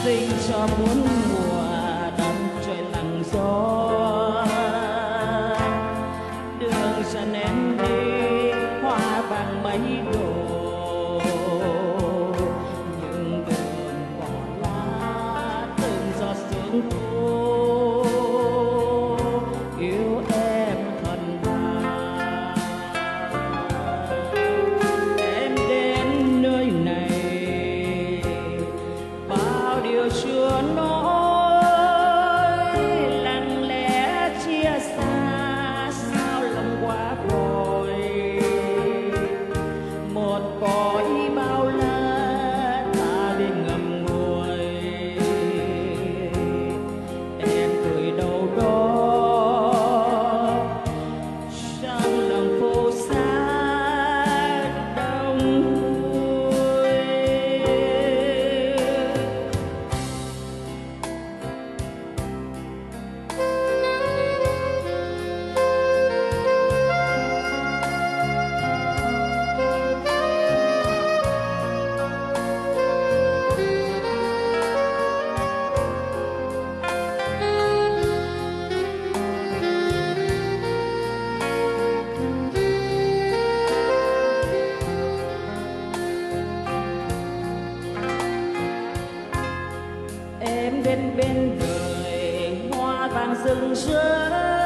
sinh cho muôn mùa đông trời lặng gió. Đường dẫn em đi hoa vàng mấy độ, những đường cỏ lá từng giọt sương khô yêu em thuần hà. Em đến nơi này bao điều chưa nói, lặng lẽ chia xa sao lòng quá rồi. Một cõi bao la ta bên ngầm ngùi, em gửi đâu đó trong lòng phố xa đông vui. Em đến bên đời hoa vàng rừng rỡ,